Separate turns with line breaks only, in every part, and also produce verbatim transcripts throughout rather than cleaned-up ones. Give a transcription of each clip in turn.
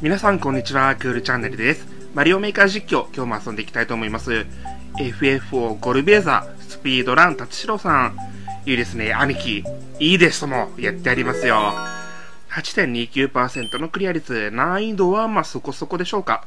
皆さんこんにちは、クールチャンネルです。マリオメーカー実況、今日も遊んでいきたいと思います。エフエフオー ゴルベーザ、スピードラン、達志郎さん。いいですね、兄貴。いいですとも、やってやりますよ。はちてんにきゅうパーセント のクリア率、難易度はまあそこそこでしょうか。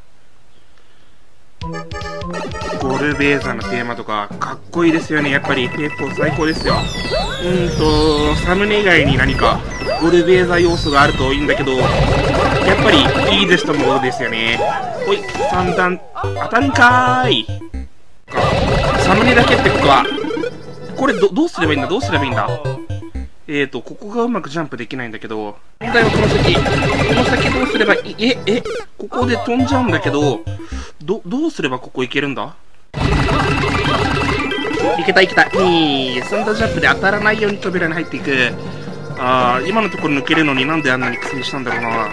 ゴルベーザのテーマとか、かっこいいですよね。やっぱり エフエフオー 最高ですよ。うーんと、サムネ以外に何か、ゴルベーザ要素があるといいんだけど、やっぱりいいですともですよね。ほい、三段、当たるんかーい。サムネだけってことは、これど、どうすればいいんだどうすればいいんだえーと、ここがうまくジャンプできないんだけど、問題はこの先、この先どうすればいい、え、え、ここで飛んじゃうんだけど、ど、どうすればここ行けるんだいけたいけた。に、スンダジャンプで当たらないように扉に入っていく。あー、今のところ抜けるのになんであんなに苦戦したんだろうな。うん。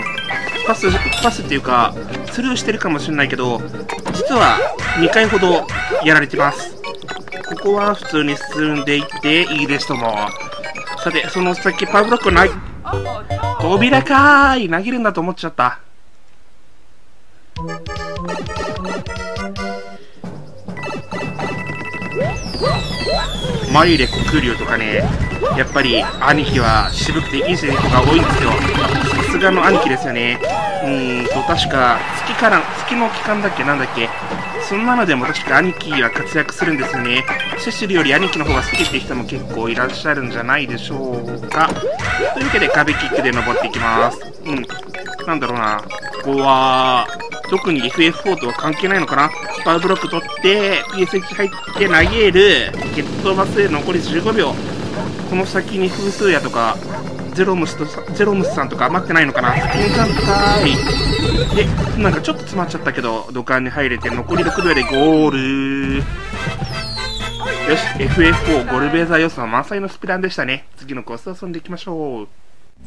パス、パスっていうか、スルーしてるかもしれないけど、実はにかいほどやられてます。ここは普通に進んでいっていいですとも。さて、その先パワーブロックない。扉かーい投げるんだと思っちゃった。マイレコクリュウとかね、やっぱり兄貴は渋くていいセリフが多いんですよ。さすがの兄貴ですよね。うーんと、確か月から、月の期間だっけなんだっけ、そんなのでも確か兄貴は活躍するんですよね。セシルより兄貴の方が好きって人も結構いらっしゃるんじゃないでしょうか。というわけで壁キックで登っていきます。うん。なんだろうな。ここは、特に エフエフフォー とは関係ないのかな。パワーブロック取って、ピーエスエイチ 入って投げる。ゲットバス残りじゅうごびょう。この先に風数やとか、ゼロムスと、ゼロムスさんとか待ってないのかな。スピンジャンプかーい。で、なんかちょっと詰まっちゃったけど、土管に入れて残りろくびょうでゴール。よし、エフエフオー ゴルベーザ要素は満載のスピランでしたね。次のコースを遊んでいきましょう。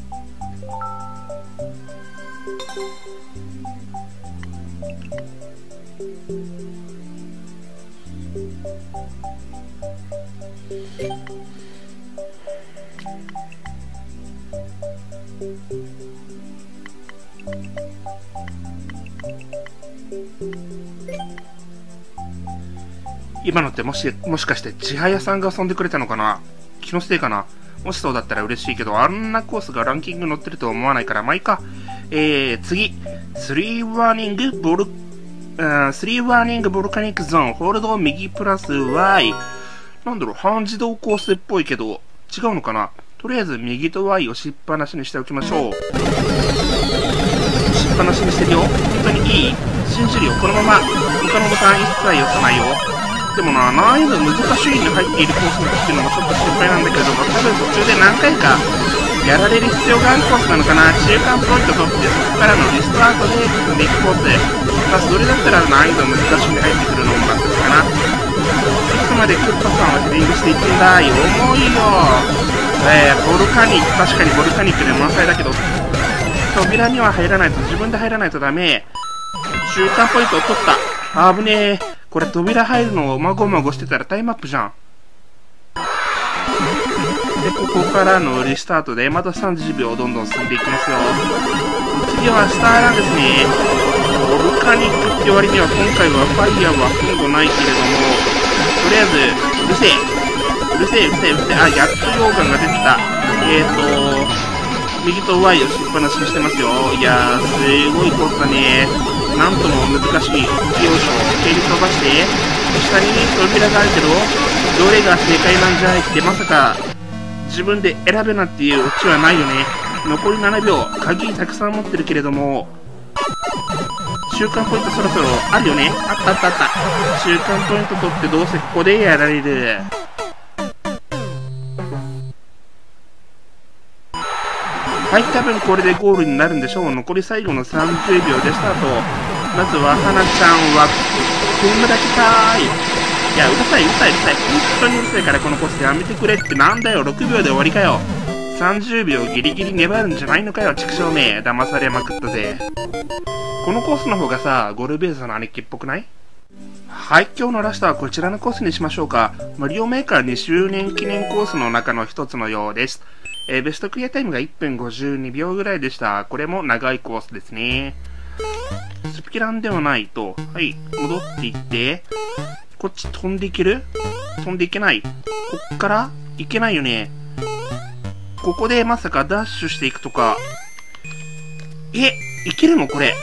今のってもし、もしかして千早さんが遊んでくれたのかな？気のせいかな？もしそうだったら嬉しいけど、あんなコースがランキング載ってるとは思わないから、まあいいか。えー、次。スリーワーニングボル、スリーワーニングボルカニックゾーン、ホールド右プラス Y。なんだろう、半自動コースっぽいけど、違うのかな？とりあえず右と Y をしっぱなしにしておきましょう。しっぱなしにしてるよ。本当にいい？信じるよ。このまま、他のボタン一切押さないよ。でもな、難易度難しいに入っているコースっていうのもちょっと心配なんだけれども、多分途中で何回かやられる必要があるコースなのかな。中間ポイント取って、そこからのリスタートで進んでいくコース。まあ、それだったら難易度難しいに入ってくるのも納得かな。いつまでクッパさんはヘディングしていってんだい。重いよ。えー、ボルカニック、確かにボルカニックで満載だけど、扉には入らないと、自分で入らないとダメ。中間ポイントを取った。あぶねえ。これ扉入るのをまごまごしてたらタイムアップじゃん。で、ここからのリスタートでまたさんじゅうびょうどんどん進んでいきますよ。次はスターランですね。ボルカニックって割には今回はファイヤーはほとんどないけれども、とりあえず、うるせえ。うるせえ、うるせえ、うるせえ。あ、やっと溶岩が出てきた。えーと、右と Y をしっぱなしにしてますよ。いやー、すごいコースだね。なんとも難しい。よいしょ。蹴り飛ばして、下に扉があるけど、どれが正解なんじゃいってまさか、自分で選べなっていうオチはないよね。残りななびょう。鍵たくさん持ってるけれども、中間ポイントそろそろあるよね。あったあったあった。中間ポイント取ってどうせここでやられる。はい、多分これでゴールになるんでしょう。残り最後のさんじゅうびょうでスタート。まずは、はなちゃんは、踏むだけかーい。いや、うるさい、うるさい、うるさい。本当にうるさいからこのコースやめてくれって。なんだよ、ろくびょうで終わりかよ。さんじゅうびょうギリギリ粘るんじゃないのかよ、畜生め。騙されまくったぜ。このコースの方がさ、ゴルベーザの兄貴っぽくない？ はい、今日のラストはこちらのコースにしましょうか。マリオメーカーにしゅうねん記念コースの中の一つのようです。えー、ベストクリアタイムがいっぷんごじゅうにびょうぐらいでした。これも長いコースですね。スピランではないと、はい、戻っていって、こっち飛んでいける？飛んでいけない。こっからいけないよね。ここでまさかダッシュしていくとか。え、いけるのこれ。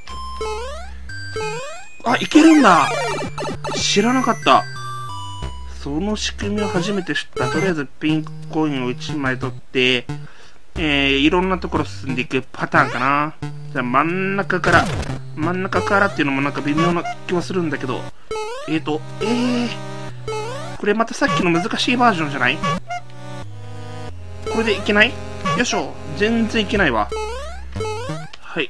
あ、いけるんだ。知らなかった。その仕組みを初めて知った。とりあえずピンクコインをいちまい取って、えー、いろんなところ進んでいくパターンかな。じゃあ真ん中から、真ん中からっていうのもなんか微妙な気はするんだけど。えーと、えー、これまたさっきの難しいバージョンじゃない？これでいけない？よいしょ。全然いけないわ。はい。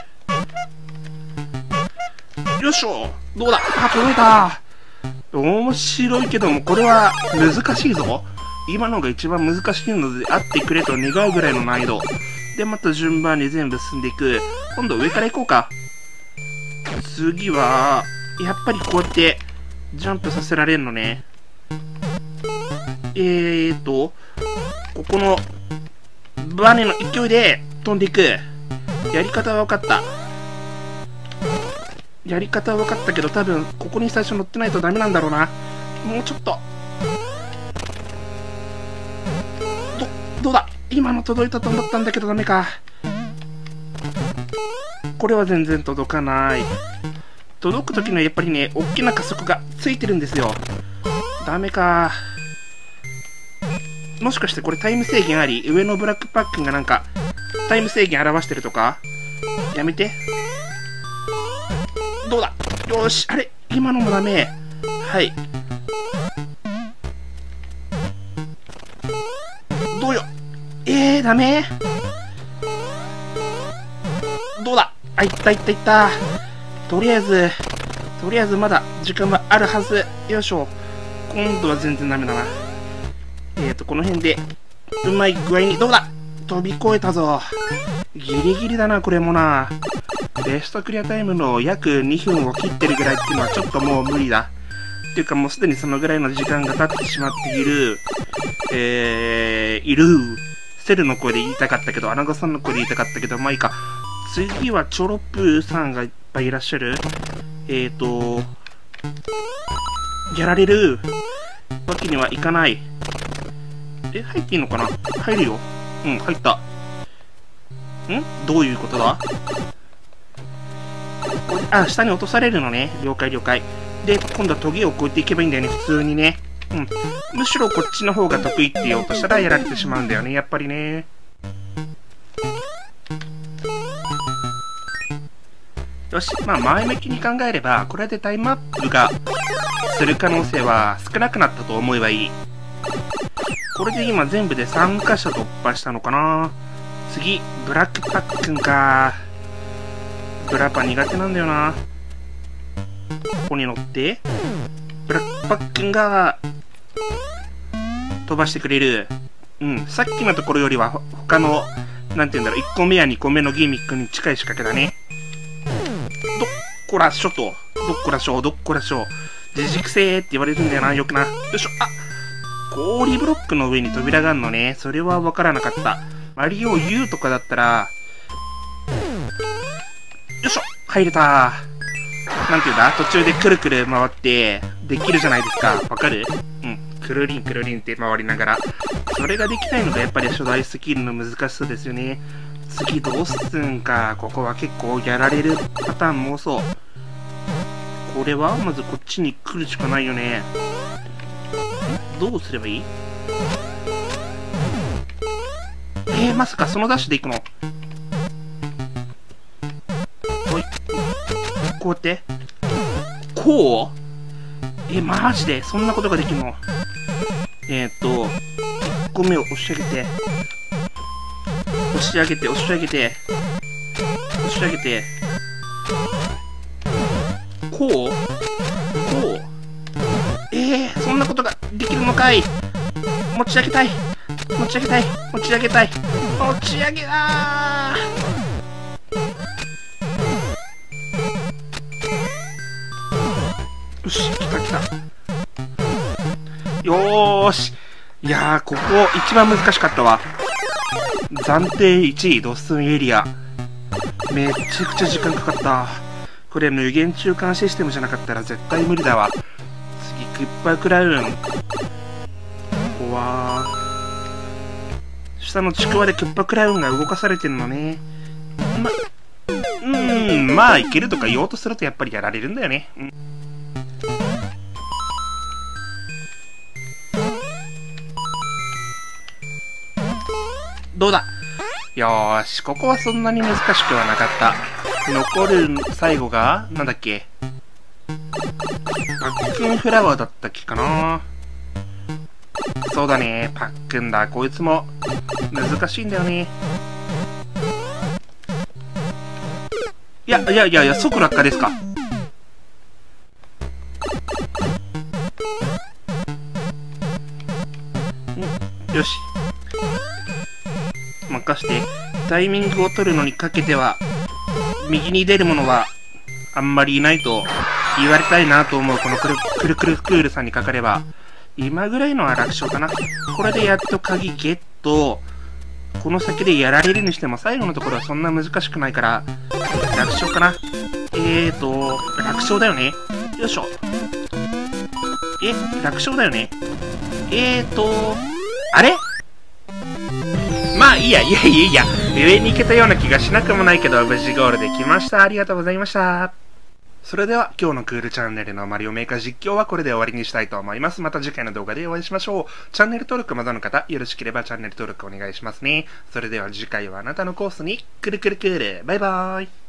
よいしょ。どうだ？あ、届いた。面白いけども、これは難しいぞ。今のが一番難しいのであってくれと願うぐらいの難易度。で、また順番に全部進んでいく。今度上から行こうか。次は、やっぱりこうやって、ジャンプさせられるのね。えーと、ここの、バネの勢いで飛んでいく。やり方は分かった。やり方は分かったけど、多分、ここに最初乗ってないとダメなんだろうな。もうちょっと。ど、どうだ？今の届いたと思ったんだけどダメか。これは全然届かない。届くときにはやっぱりね、大きな加速がついてるんですよ。ダメか。もしかしてこれタイム制限あり？上のブラックパックがなんか、タイム制限表してるとか？やめて。どうだ？よーし、あれ？今のもダメ。はい。どうよ？えー、ダメ？どうだ？あ、いったいったいった。とりあえず、とりあえずまだ時間はあるはず。よいしょ。今度は全然ダメだな。えーと、この辺で、うまい具合に、どうだ？飛び越えたぞ。ギリギリだな、これもな。ベストクリアタイムの約にふんを切ってるぐらいっていうのはちょっともう無理だ。っていうかもうすでにそのぐらいの時間が経ってしまっている、えー、いる。セルの声で言いたかったけど、アナゴさんの声で言いたかったけど、まあいいか。次はチョロプーさんがいっぱいいらっしゃる。えーと、やられるわけにはいかない。え、入っていいのかな？入るよ。うん、入った。ん？どういうことだ？あ、下に落とされるのね。了解了解。で、今度はトゲを越えていけばいいんだよね、普通にね。うん。むしろこっちの方が得意って言おうとしたらやられてしまうんだよね、やっぱりね。よし、まあ前向きに考えれば、これでタイムアップがする可能性は少なくなったと思えばいい。これで今全部でさんかしょ突破したのかな。次、ブラックパックンか。ブラパ苦手なんだよな。ここに乗って、ブラックパックンが飛ばしてくれる。うん、さっきのところよりは他の、なんて言うんだろう、いっこめやにこめのギミックに近い仕掛けだね。どっこらしょと、どっこらしょ、どっこらしょ。自軸性って言われるんだよな、よくな。よいしょ、あ、氷ブロックの上に扉があるのね。それは分からなかった。マリオ U とかだったら、よいしょ、入れた。なんていうんだ、途中でくるくる回って、できるじゃないですか。わかる？うん。くるりんくるりんって回りながら。それができないのがやっぱり初代スキルの難しさですよね。次どうすんか。ここは結構やられるパターンも多そう。これはまずこっちに来るしかないよね。どうすればいい？えー、まさかそのダッシュで行くの？ほい。こうやって？こう？え、マジでそんなことができるの？えーっと、いっこめを押し上げて、押し上げて、押し上げて、押し上げて、こう？こう？えー、そんなことができるのかい？持ち上げたい。持ち上げたい。持ち上げたい。持ち上げだー。 よし、来た来た。よーし。いやー、ここ一番難しかったわ。暫定いちい、ドッスンエリア。めっちゃくちゃ時間かかった。これ無限中間システムじゃなかったら絶対無理だわ。次、クッパクラウン。ここは、下のちくわでクッパクラウンが動かされてるのね。ま、うーん、まあ、いけるとか言おうとするとやっぱりやられるんだよね。うん、どうだ。よーし、ここはそんなに難しくはなかった。残る最後が、なんだっけ。パックンフラワーだったっけかな。そうだね、パックンだ。こいつも難しいんだよね。いや、いやいやいや、即落下ですか。んよし。任して、タイミングを取るのにかけては、右に出るものはあんまりいないと言われたいなと思うこのくるくるくるクールさんにかかれば、今ぐらいのは楽勝かな。これでやっと鍵ゲット。この先でやられるにしても最後のところはそんな難しくないから、楽勝かな。えーと、楽勝だよね。よいしょ。え、楽勝だよね。えーと、あれまあいいや、いやいやいや、上に行けたような気がしなくもないけど、無事ゴールできました。ありがとうございました。それでは今日のクールチャンネルのマリオメーカー実況はこれで終わりにしたいと思います。また次回の動画でお会いしましょう。チャンネル登録まだの方、よろしければチャンネル登録お願いしますね。それでは次回はあなたのコースに、くるくるくる。バイバーイ。